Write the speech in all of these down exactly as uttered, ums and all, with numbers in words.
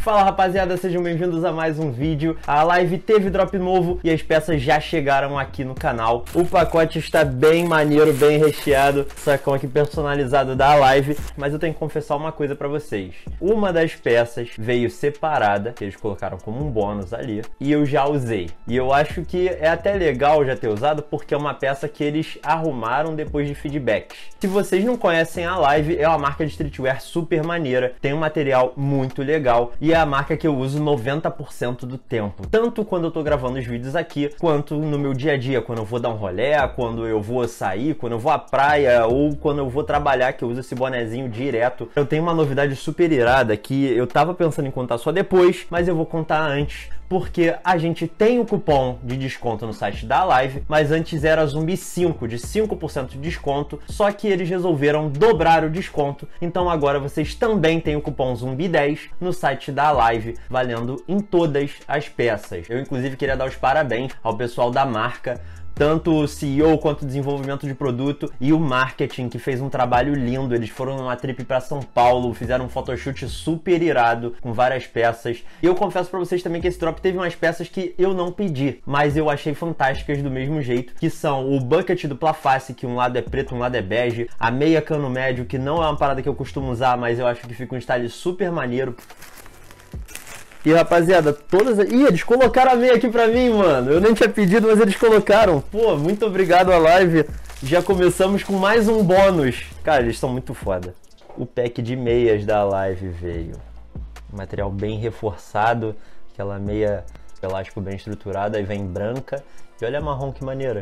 Fala rapaziada, sejam bem-vindos a mais um vídeo. A live teve drop novo e as peças já chegaram aqui no canal. O pacote está bem maneiro, bem recheado, sacão aqui personalizado da live. Mas eu tenho que confessar uma coisa pra vocês. Uma das peças veio separada, que eles colocaram como um bônus ali, e eu já usei. E eu acho que é até legal já ter usado, porque é uma peça que eles arrumaram depois de feedbacks. Se vocês não conhecem a Live, é uma marca de streetwear super maneira, tem um material muito legal e é a marca que eu uso noventa por cento do tempo. Tanto quando eu tô gravando os vídeos aqui, quanto no meu dia a dia, quando eu vou dar um rolê, quando eu vou sair, quando eu vou à praia ou quando eu vou trabalhar, que eu uso esse bonezinho direto. Eu tenho uma novidade super irada que eu tava pensando em contar só depois, mas eu vou contar antes, porque a gente tem o cupom de desconto no site da Live, mas antes era Zumbi cinco, de cinco por cento de desconto, só que eles resolveram dobrar o desconto, então agora vocês também têm o cupom Zumbi dez no site da Live, valendo em todas as peças. Eu inclusive queria dar os parabéns ao pessoal da marca, tanto o C E O quanto o desenvolvimento de produto e o marketing, que fez um trabalho lindo. Eles foram numa trip para São Paulo, fizeram um photoshoot super irado com várias peças. E eu confesso para vocês também que esse drop teve umas peças que eu não pedi, mas eu achei fantásticas do mesmo jeito, que são o bucket do Plaface, que um lado é preto, um lado é bege, a meia cano médio, que não é uma parada que eu costumo usar, mas eu acho que fica um style super maneiro. E rapaziada, todas... Ih, eles colocaram a meia aqui pra mim, mano. Eu nem tinha pedido, mas eles colocaram. Pô, muito obrigado a Live. Já começamos com mais um bônus. Cara, eles são muito foda. O pack de meias da Live veio. Material bem reforçado. Aquela meia elástico bem estruturada. Aí vem branca. E olha a marrom, que maneira.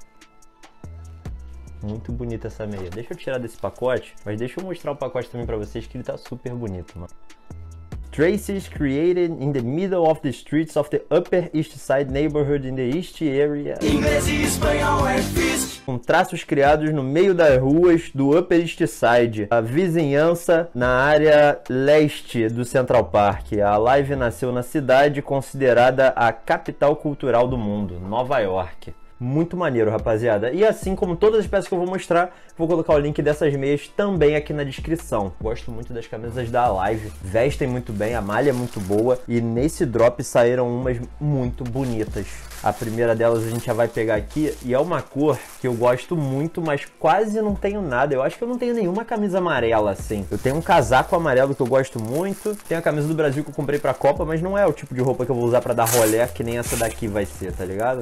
Muito bonita essa meia. Deixa eu tirar desse pacote, mas deixa eu mostrar o pacote também pra vocês, que ele tá super bonito, mano. Traces created in the middle of the streets of the Upper East Side neighborhood in the East Area. Inglês e espanhol é difícil. Com traços criados no meio das ruas do Upper East Side, a vizinhança na área leste do Central Park. A Live nasceu na cidade considerada a capital cultural do mundo, Nova York. Muito maneiro, rapaziada. E assim como todas as peças que eu vou mostrar, vou colocar o link dessas meias também aqui na descrição. Gosto muito das camisas da Live, vestem muito bem, a malha é muito boa. E nesse drop saíram umas muito bonitas. A primeira delas a gente já vai pegar aqui, e é uma cor que eu gosto muito, mas quase não tenho nada. Eu acho que eu não tenho nenhuma camisa amarela assim. Eu tenho um casaco amarelo que eu gosto muito, tenho a camisa do Brasil que eu comprei pra Copa, mas não é o tipo de roupa que eu vou usar pra dar rolê, que nem essa daqui vai ser, tá ligado?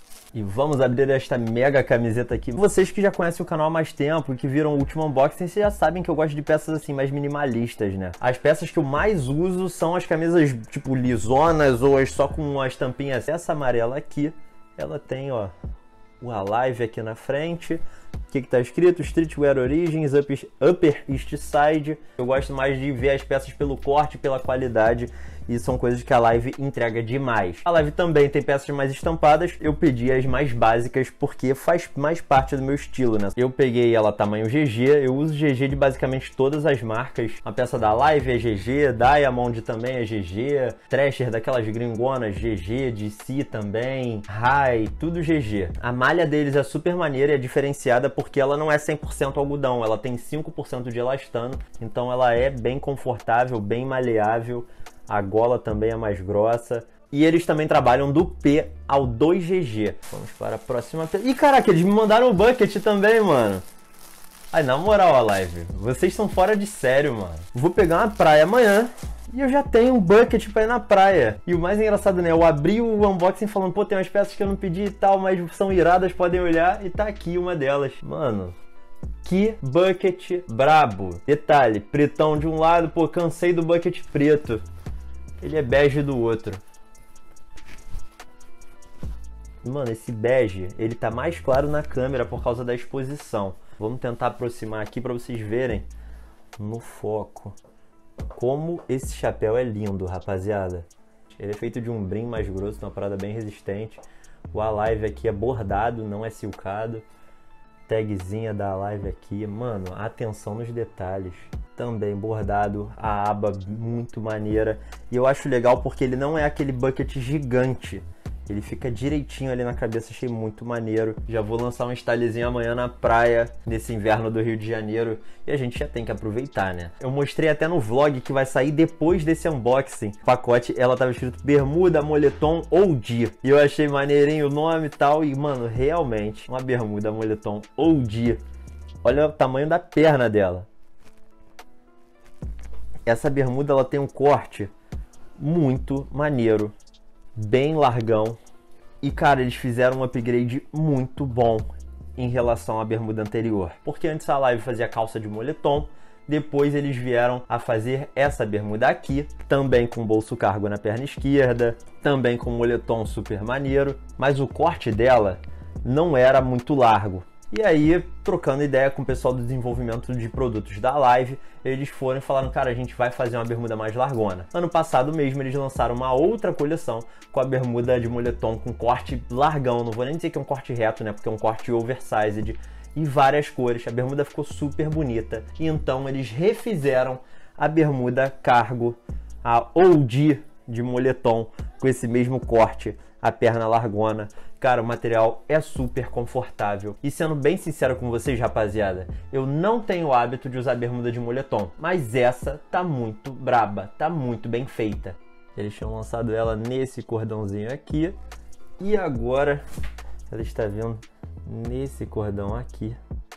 E vamos abrir esta mega camiseta aqui. Vocês que já conhecem o canal há mais tempo e que viram o último unboxing, vocês já sabem que eu gosto de peças assim mais minimalistas, né? As peças que eu mais uso são as camisas tipo lisonas ou as só com as tampinhas. Essa amarela aqui, ela tem, ó, o Alive aqui na frente. O que que tá escrito? Streetwear Origins, Upper East Side. Eu gosto mais de ver as peças pelo corte, pela qualidade. E são coisas que a Live entrega demais. A Live também tem peças mais estampadas. Eu pedi as mais básicas porque faz mais parte do meu estilo, né? Eu peguei ela tamanho G G. Eu uso G G de basicamente todas as marcas. A peça da Live é G G, Diamond também é G G, Thrasher daquelas gringonas G G, D C também, High, tudo G G. A malha deles é super maneira e é diferenciada porque ela não é cem por cento algodão. Ela tem cinco por cento de elastano. Então ela é bem confortável, bem maleável. A gola também é mais grossa. E eles também trabalham do P ao dois G G. Vamos para a próxima. Ih, caraca, eles me mandaram o bucket também, mano. Ai, na moral, a Live, vocês são fora de sério, mano. Vou pegar uma praia amanhã e eu já tenho um bucket pra ir na praia. E o mais engraçado, né? Eu abri o unboxing falando, pô, tem umas peças que eu não pedi e tal, mas são iradas, podem olhar. E tá aqui uma delas. Mano, que bucket brabo. Detalhe, pretão de um lado, pô, cansei do bucket preto. Ele é bege do outro. Mano, esse bege, ele tá mais claro na câmera por causa da exposição. Vamos tentar aproximar aqui para vocês verem no foco como esse chapéu é lindo, rapaziada. Ele é feito de um brim mais grosso, uma parada bem resistente. O Alive aqui é bordado, não é silcado. Tagzinha da Live aqui. Mano, atenção nos detalhes. Também bordado, a aba muito maneira. E eu acho legal porque ele não é aquele bucket gigante. Ele fica direitinho ali na cabeça, achei muito maneiro. Já vou lançar um stylezinho amanhã na praia, nesse inverno do Rio de Janeiro. E a gente já tem que aproveitar, né? Eu mostrei até no vlog que vai sair depois desse unboxing. O pacote, ela tava escrito bermuda, moletom ou dia. E eu achei maneirinho o nome e tal. E, mano, realmente, uma bermuda, moletom ou dia. Olha o tamanho da perna dela. Essa bermuda, ela tem um corte muito maneiro. Bem largão. E, cara, eles fizeram um upgrade muito bom em relação à bermuda anterior. Porque antes a Live fazia calça de moletom, depois eles vieram a fazer essa bermuda aqui, também com bolso cargo na perna esquerda, também com moletom super maneiro, mas o corte dela não era muito largo. E aí, trocando ideia com o pessoal do desenvolvimento de produtos da Live, eles foram e falaram, cara, a gente vai fazer uma bermuda mais largona. Ano passado mesmo, eles lançaram uma outra coleção com a bermuda de moletom com corte largão, não vou nem dizer que é um corte reto, né, porque é um corte oversized, e várias cores. A bermuda ficou super bonita. E então eles refizeram a bermuda cargo, a O G de moletom, com esse mesmo corte, a perna largona. Cara, o material é super confortável. E sendo bem sincero com vocês, rapaziada, eu não tenho o hábito de usar bermuda de moletom, mas essa tá muito braba, tá muito bem feita. Eles tinham lançado ela nesse cordãozinho aqui, e agora ela está vindo nesse cordão aqui.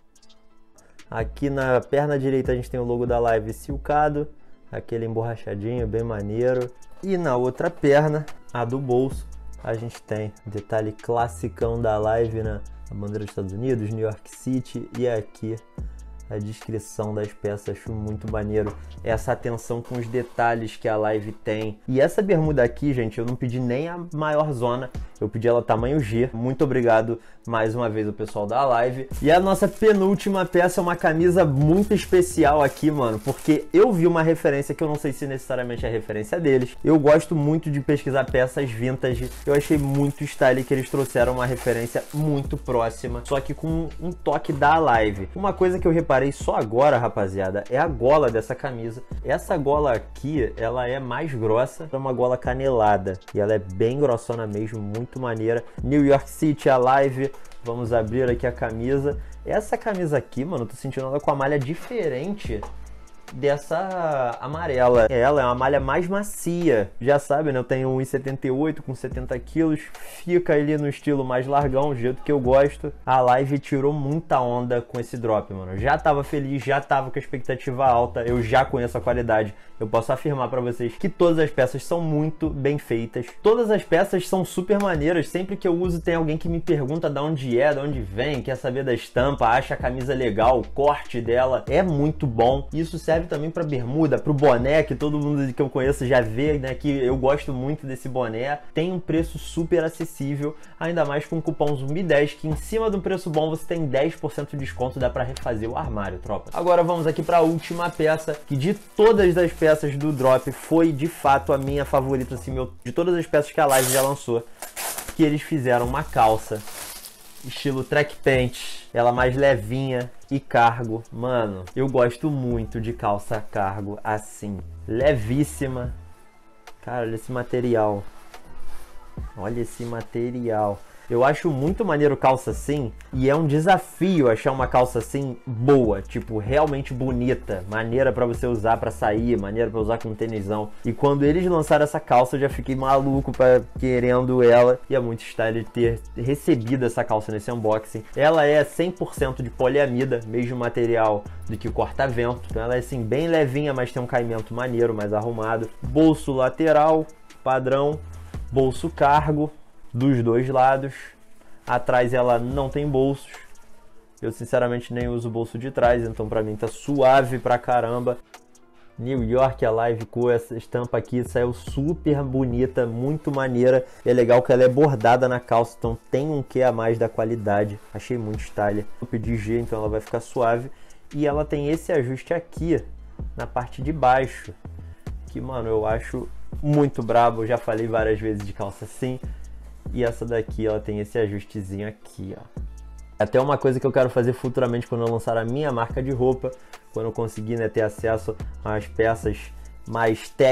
Aqui na perna direita a gente tem o logo da Live silcado, aquele emborrachadinho, bem maneiro. E na outra perna, a do bolso, a gente tem detalhe classicão da Live na bandeira dos Estados Unidos, New York City, e aqui a descrição das peças, acho muito maneiro essa atenção com os detalhes que a Live tem. E essa bermuda aqui, gente, eu não pedi nem a maior zona, eu pedi ela tamanho G. Muito obrigado mais uma vez ao pessoal da Live. E a nossa penúltima peça é uma camisa muito especial aqui, mano, porque eu vi uma referência que eu não sei se necessariamente é a referência deles. Eu gosto muito de pesquisar peças vintage, eu achei muito style que eles trouxeram uma referência muito próxima, só que com um toque da Live. Uma coisa que eu reparei só agora, rapaziada, é a gola dessa camisa. Essa gola aqui, ela é mais grossa, é uma gola canelada, e ela é bem grossona mesmo, muito maneira. New York City, a Live. Vamos abrir aqui a camisa. Essa camisa aqui, mano, tô sentindo ela com a malha diferente dessa amarela. Ela é uma malha mais macia. Já sabe, né? Eu tenho um e setenta e oito com setenta quilos. Fica ali no estilo mais largão, do jeito que eu gosto. A Live tirou muita onda com esse drop, mano. Eu já tava feliz, já tava com a expectativa alta. Eu já conheço a qualidade. Eu posso afirmar pra vocês que todas as peças são muito bem feitas. Todas as peças são super maneiras. Sempre que eu uso tem alguém que me pergunta de onde é, de onde vem, quer saber da estampa, acha a camisa legal, o corte dela é muito bom. Isso serve também para bermuda, para o boné, que todo mundo que eu conheço já vê, né, que eu gosto muito desse boné. Tem um preço super acessível, ainda mais com o cupom Zumbi dez, que em cima de um preço bom você tem dez por cento de desconto, dá para refazer o armário, tropa. Agora vamos aqui para a última peça, que de todas as peças do drop foi de fato a minha favorita, assim, meu, de todas as peças que a Live já lançou, que eles fizeram uma calça estilo track pant, ela mais levinha e cargo. Mano, eu gosto muito de calça cargo assim, levíssima. Cara, olha esse material. Olha esse material. Eu acho muito maneiro calça assim, e é um desafio achar uma calça assim boa, tipo, realmente bonita, maneira pra você usar pra sair, maneira pra usar com um tênisão. E quando eles lançaram essa calça, eu já fiquei maluco pra, querendo ela, e é muito style ter recebido essa calça nesse unboxing. Ela é cem por cento de poliamida, mesmo material do que o corta-vento, então ela é assim bem levinha, mas tem um caimento maneiro, mais arrumado. Bolso lateral, padrão, bolso cargo dos dois lados. Atrás ela não tem bolsos. Eu sinceramente nem uso o bolso de trás, então pra mim tá suave pra caramba. New York, a Live com essa estampa aqui saiu super bonita, muito maneira. É legal que ela é bordada na calça, então tem um quê a mais da qualidade. Achei muito style. Eu pedi G, então ela vai ficar suave. E ela tem esse ajuste aqui na parte de baixo, que, mano, eu acho muito brabo. Eu já falei várias vezes de calça assim. E essa daqui, ela tem esse ajustezinho aqui, ó. Até uma coisa que eu quero fazer futuramente quando eu lançar a minha marca de roupa, quando eu conseguir, né, ter acesso às peças mais tech,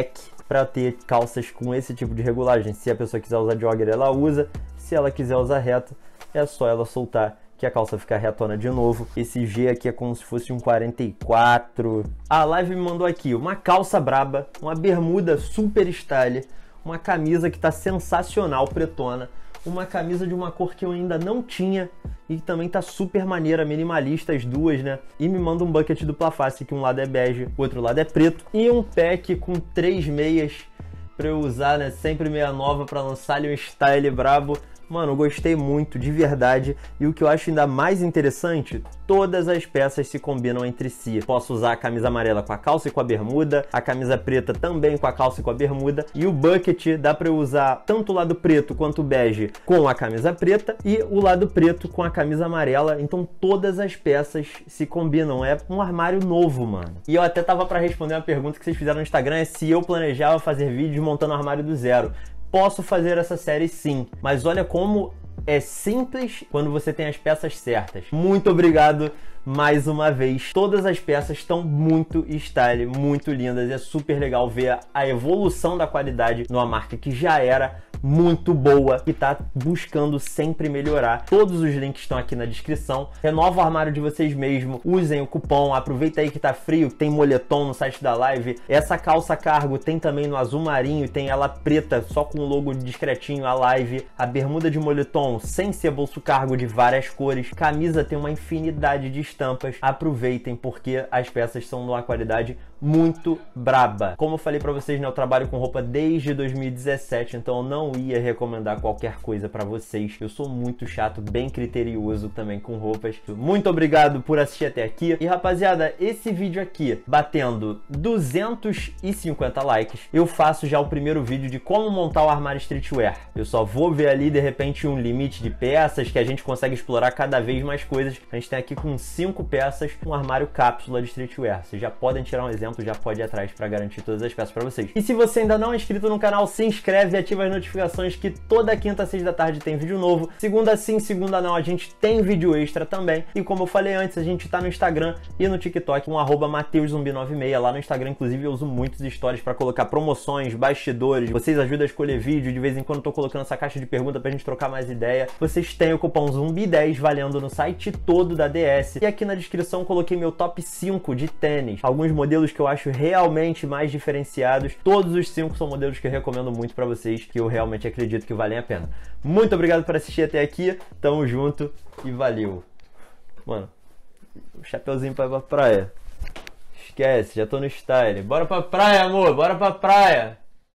para ter calças com esse tipo de regulagem. Se a pessoa quiser usar jogger, ela usa. Se ela quiser usar reto, é só ela soltar que a calça fica retona de novo. Esse G aqui é como se fosse um quarenta e quatro. A Live me mandou aqui uma calça braba, uma bermuda super style, uma camisa que tá sensacional, pretona, uma camisa de uma cor que eu ainda não tinha e também tá super maneira, minimalista as duas, né? E me manda um bucket dupla face, que um lado é bege, o outro lado é preto, e um pack com três meias pra eu usar, né? Sempre meia nova pra lançar ali um style brabo. Mano, eu gostei muito, de verdade. E o que eu acho ainda mais interessante, todas as peças se combinam entre si. Posso usar a camisa amarela com a calça e com a bermuda, a camisa preta também com a calça e com a bermuda, e o bucket dá pra eu usar tanto o lado preto quanto o bege com a camisa preta e o lado preto com a camisa amarela. Então todas as peças se combinam. É um armário novo, mano. E eu até tava pra responder uma pergunta que vocês fizeram no Instagram, é se eu planejava fazer vídeos montando o armário do zero. Posso fazer essa série sim, mas olha como é simples quando você tem as peças certas. Muito obrigado mais uma vez. Todas as peças estão muito style, muito lindas. É super legal ver a evolução da qualidade numa marca que já era muito boa e tá buscando sempre melhorar. Todos os links estão aqui na descrição. Renova o armário de vocês mesmo, usem o cupom, aproveita aí que tá frio, tem moletom no site da Live. Essa calça cargo tem também no azul marinho, tem ela preta só com o logo discretinho, a Live. A bermuda de moletom sem ser bolso cargo de várias cores. Camisa tem uma infinidade de estampas. Aproveitem porque as peças são de uma qualidade muito braba. Como eu falei pra vocês, né, eu trabalho com roupa desde dois mil e dezessete, então eu não ia recomendar qualquer coisa pra vocês. Eu sou muito chato, bem criterioso também com roupas. Muito obrigado por assistir até aqui. E rapaziada, esse vídeo aqui batendo duzentos e cinquenta likes, eu faço já o primeiro vídeo de como montar o armário streetwear. Eu só vou ver ali de repente um limite de peças que a gente consegue explorar cada vez mais coisas. A gente tem aqui com cinco peças um armário cápsula de streetwear. Vocês já podem tirar um exemplo, já pode ir atrás para garantir todas as peças para vocês. E se você ainda não é inscrito no canal, se inscreve e ativa as notificações que toda quinta às seis da tarde tem vídeo novo. Segunda sim, segunda não, a gente tem vídeo extra também. E como eu falei antes, a gente tá no Instagram e no TikTok com arroba mateus zumbi noventa e seis. Lá no Instagram, inclusive, eu uso muitos stories para colocar promoções, bastidores. Vocês ajudam a escolher vídeo. De vez em quando eu tô colocando essa caixa de pergunta pra gente trocar mais ideia. Vocês têm o cupom zumbi dez valendo no site todo da D S. E aqui na descrição coloquei meu top cinco de tênis. Alguns modelos que eu acho realmente mais diferenciados. Todos os cinco são modelos que eu recomendo muito pra vocês, que eu realmente acredito que valem a pena. Muito obrigado por assistir até aqui. Tamo junto e valeu. Mano, chapeuzinho pra ir pra praia. Esquece, já tô no style. Bora pra praia, amor, bora pra praia.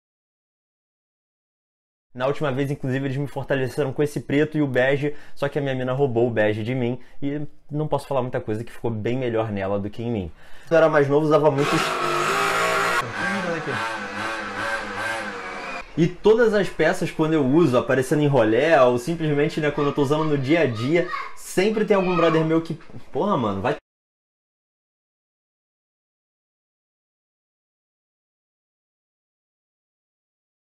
Na última vez, inclusive, eles me fortaleceram com esse preto e o bege, só que a minha mina roubou o bege de mim e não posso falar muita coisa, que ficou bem melhor nela do que em mim. Quando eu era mais novo, usava muito... E todas as peças, quando eu uso, aparecendo em rolê, ou simplesmente, né, quando eu tô usando no dia a dia, sempre tem algum brother meu que... Porra, mano, vai